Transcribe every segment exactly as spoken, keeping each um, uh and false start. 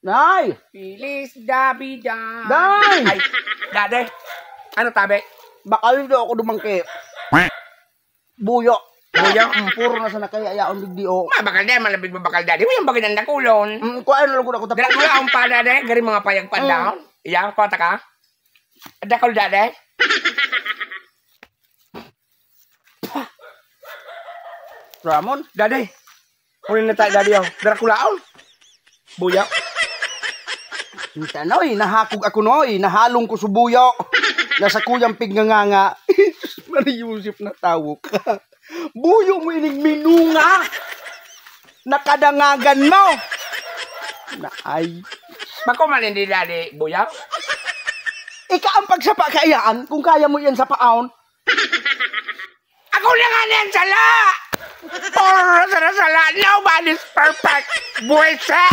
Nay! Feliz Navidad. Nay! Ay, dade. Ano tabi? Bakal do ako dumangke. Buyo. Buyo? Mm, puro na sa nakayayaon digdi o. Ma, bakal dade, malabig mo bakal dade. May yung bagay ng nakulon. Mm, kuan lang ko na ko Dala ko lang pa dade, gari mga payag pa daon. Iya, kota ka. Ada ko dade. Ramon, Dade. Kunin na tayo dade yaw. Dala ko laon. Buya. hinta na oy, nahakog ako no oy, nahalong ko sa buyo. Nasa kuyang pignganganga. Mari Yusuf na tawok. Buyo mo ining minunga. Nakadangagan mo. Na ay. Bako man hindi dade, buya. Ika ang pagsapa kayaan kung kaya mo yan sa paon. Ako na nga na yan sala! Or sala sala, nobody's perfect! Buwisa!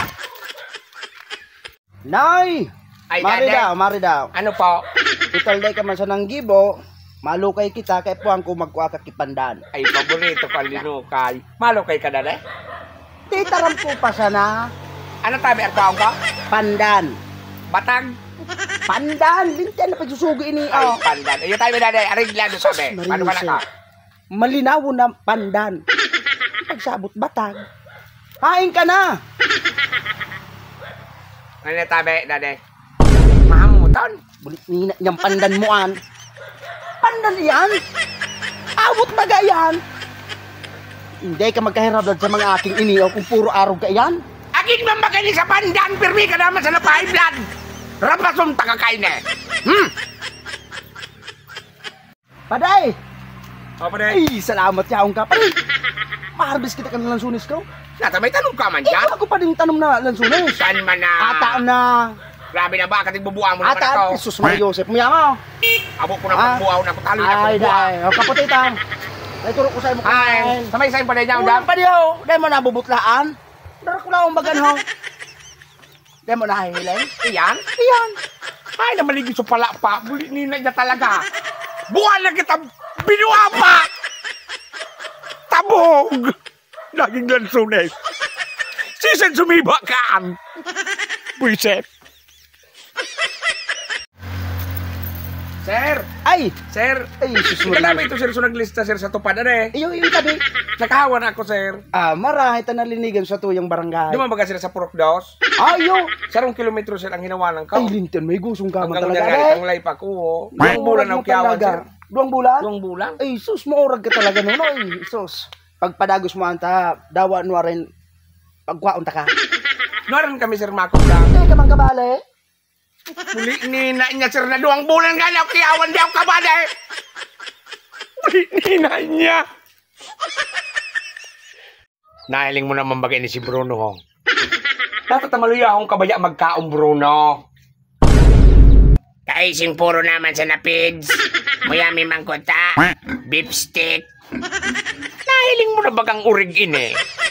Nay! Ay, Mari dade. daw, mari daw. Ano po? Italday ka man sa nanggibo, malukay kita kay puwang ko magkuha ka kipandan. Ay, paborito ko linukay. Malo kay ka dade? Titaram ko pa sana. Ano tabi arpaong ka? Pandan. Batag? Pandan! Lintian na pagsusugo ini. Ay, Oh. pandan. Iyo tabi dade, ariglado sabi. Sus, Paano ka na ka? Malinaw na pandan. Pagsabot batag. Hain ka na! Ano tabi dade? Mahamutan? Bulit nina niyang pandan mo an. Pandan yan? Awot baga yan? Hindi ka magkahirap sa mga aking iniyo kung puro araw ka yan. Aking mamagani sa pandan, pirmi ka naman sa napay blood. Rapasong takakain eh. Hmm? Paday! O, paday. Ay, salamat yaong ka. Paday! Maharbis kita ka ng lansunis ko. Nata, may tanong ka man Eh, dyan? ako pa din tanong na lansunis. Saan man na? Ata na. Grabe na ba? Kating bubuang mo naman Ata, ako. Jesus Maria Joseph. Maya mo. Abo ko na Ah. pagbuaw na ko. Talo na Ay, pagbuaw. day. O, kaputitang. Ay, turo ko sa'yo mo Ay, kumain. samay-samay pa rin niya. Ulang pa diyo. Dahil mo nabubutlaan. Dara ko lang ang bagan ho. Dahil mo nahihiling. Iyan? Iyan. Ay, namaligid sa pala pa. Buli nina niya talaga. Buwan na kita binuha pa. Tabog. Naging lansunes. Sisan sumiba kaan. Buiset. Sir! Ay! Sir! Ay, Jesus Ika Maria. namin ito, sir, so naglista, sir, sa tupad, ano eh? Iyo, iyo, tabi. Nakahawa na ako, sir. Ah, marahay ta nalinigan sa tuyang barangay. Dumabaga sila sa Purok Dos. Ayo! Sarong kilometro, sir, ang hinawanan Ay, ko. linton, may gusong ka man Hanggang talaga. unyari, Ay, ang life ako, oh. Duwang bulan ang kiyawan, sir. Duwang bulan? Duwang bulan? Ay, sus, maurag ka talaga nun, ay, sus. Pagpadagos mo anta, dawa nwa rin, pagkwaon ta ka. Noran kami, sir, makot lang. Ay, kamang kabale. Muli nina niya, sir, na duwang bulan nga na kiyawan di ako kabada eh. Muli nina niya. Nahiling mo naman bagay ni si Bruno, ho. Dapat tamaluya akong kabaya magkaong Bruno. Kaising puro naman sa napids. Muyami mangkota. Beef stick. Nahiling mo na bagang urig in eh.